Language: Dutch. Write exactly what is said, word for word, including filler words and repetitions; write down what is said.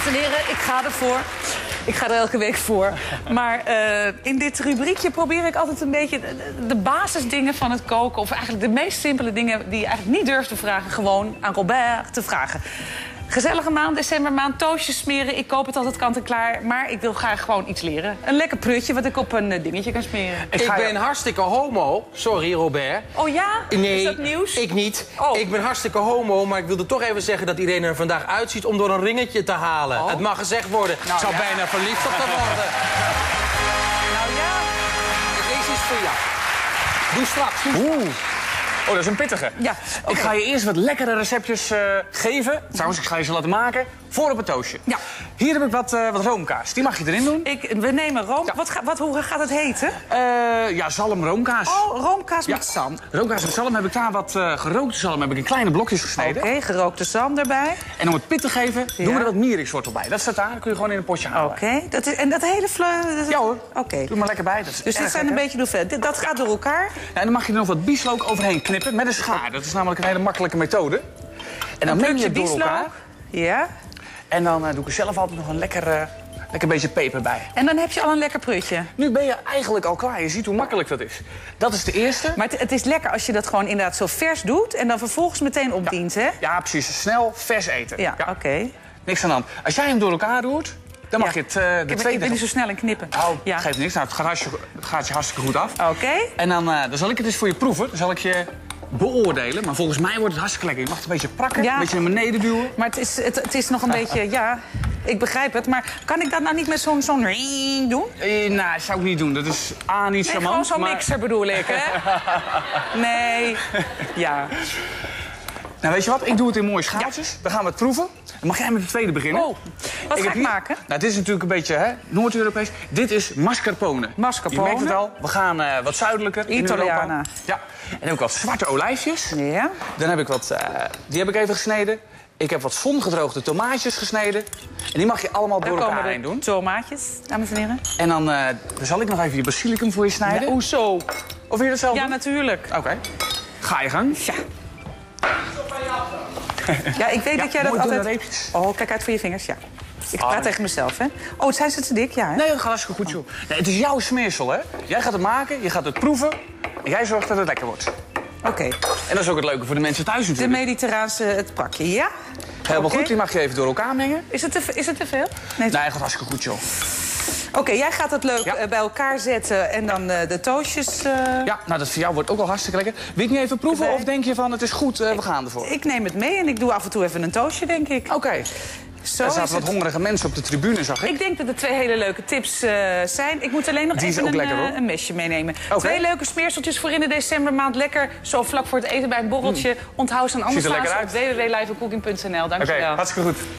Dames en heren, ik ga ervoor. Ik ga er elke week voor. Maar uh, in dit rubriekje probeer ik altijd een beetje de, de basisdingen van het koken... of eigenlijk de meest simpele dingen die je eigenlijk niet durft te vragen... gewoon aan Robert te vragen. Gezellige maand, decembermaand, toastjes smeren. Ik koop het altijd kant-en-klaar. Maar ik wil graag gewoon iets leren. Een lekker prutje wat ik op een uh, dingetje kan smeren. Ik, ik ben hartstikke homo. Sorry, Robert. Oh ja? Nee, is dat nieuws? Ik niet. Oh. Ik ben hartstikke homo, maar ik wilde toch even zeggen... dat iedereen er vandaag uitziet om door een ringetje te halen. Oh. Het mag gezegd worden. Nou, ik zou ja. bijna verliefd op te worden. Nou ja. Deze is voor jou. Doe straks. Oeh. Oh, dat is een pittige. Ja, okay. Ik ga je eerst wat lekkere receptjes uh, geven. Trouwens, ik ga je ze laten maken voor op het toastje. Ja. Hier heb ik wat, uh, wat roomkaas. Die mag je erin doen. Ik, we nemen room. Ja. Wat, ga, wat, hoe gaat het heten? Uh, ja, zalm roomkaas. Oh, roomkaas ja. met zalm. Roomkaas met zalm heb ik daar wat uh, gerookte zalm heb ik in kleine blokjes gesneden. Oké, okay, gerookte zalm erbij. En om het pit te geven, ja. doen we er wat mierikswortel bij. Dat staat daar, dat kun je gewoon in een potje halen. Oké, okay. En dat hele... Dat... Ja hoor, oké. Okay. Doe maar lekker bij. Dat is dus dit zijn een beetje hoeveel. Dat gaat door elkaar. Ja, en dan mag je er nog wat bieslook overheen knippen met een schaar. Dat is namelijk een hele makkelijke methode. En dan meng je het door elkaar. Ja. En dan uh, doe ik er zelf altijd nog een lekker, uh, lekker beetje peper bij. En dan heb je al een lekker prutje. Nu ben je eigenlijk al klaar. Je ziet hoe makkelijk dat is. Dat is de eerste. Maar het, het is lekker als je dat gewoon inderdaad zo vers doet... en dan vervolgens meteen opdient, ja. hè? Ja, precies. Snel, vers eten. Ja, ja. oké. Okay. Niks aan de hand. Als jij hem door elkaar doet, dan mag ja. je het uh, de ik ben, tweede... Ik ben niet zo snel in knippen. Nou, ja. geeft niks. Nou, het gaat, hartstikke, het gaat je hartstikke goed af. Oké. Okay. En dan, uh, dan zal ik het eens voor je proeven. Dan zal ik je... beoordelen, maar volgens mij wordt het hartstikke lekker. Je mag het een beetje prakken, ja. een beetje naar beneden duwen. Maar het is, het, het is nog een beetje, ja, ik begrijp het. Maar kan ik dat nou niet met zo'n zo'n doen? Eh, nou, dat zou ik niet doen. Dat is A, niet nee, charmant. gewoon zo'n maar... mixer bedoel ik, hè? Nee, ja. Nou, weet je wat? Ik doe het in mooie schaaltjes. Ja. Dan gaan we het proeven. Dan mag jij met de tweede beginnen. Oh, wat ik ga ik hier... maken? Nou, dit is natuurlijk een beetje Noord-Europees. Dit is mascarpone. Mascarpone. Je merkt het al. We gaan uh, wat zuidelijker Italiana. in Europa. Ja. En dan heb ik wat zwarte olijfjes. Ja. Dan heb ik wat... Uh, die heb ik even gesneden. Ik heb wat zongedroogde tomaatjes gesneden. En die mag je allemaal Daar door elkaar komen heen doen. Tomaatjes, dames en heren. En dan, uh, dan zal ik nog even die basilicum voor je snijden. Ja, hoezo? Of wil je dat zelf Ja, doen? natuurlijk. Oké. Okay. Ga je gang. Ja. Ja, ik weet ja, dat jij dat altijd... reepjes. Oh, kijk uit voor je vingers, ja. Ik praat oh, tegen mezelf, hè. Oh, zijn ze te dik? Ja, hè? Nee, dat gaat hartstikke goed, joh. Nee, het is jouw smeersel, hè. Jij gaat het maken, je gaat het proeven... en jij zorgt dat het lekker wordt. Oké. Okay. En dat is ook het leuke voor de mensen thuis natuurlijk. De mediterraanse, het pakje, ja? Helemaal okay. goed, die mag je even door elkaar mengen. Is het te, is het te veel? Nee, nee, het gaat hartstikke goed, joh. Oké, okay, jij gaat het leuk ja. bij elkaar zetten en dan uh, de toastjes... Uh... Ja, nou, dat voor jou wordt ook wel hartstikke lekker. Wil je niet even proeven nee. of denk je van het is goed, uh, we gaan ervoor? Ik neem het mee en ik doe af en toe even een toastje, denk ik. Oké. Okay. Zo er zaten wat hongerige mensen op de tribune, zag ik. Ik denk dat er twee hele leuke tips uh, zijn. Ik moet alleen nog Die even een, lekker, uh, een mesje meenemen. Okay. Twee leuke smeerseltjes voor in de decembermaand. Lekker zo vlak voor het eten bij een borreltje. Mm. Onthoud ze aan anders staan op w w w punt live cooking punt n l. Dank je wel. Oké, hartstikke goed.